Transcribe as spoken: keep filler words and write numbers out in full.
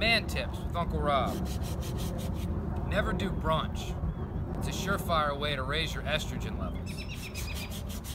Man tips with Uncle Rob. Never do brunch. It's a surefire way to raise your estrogen levels.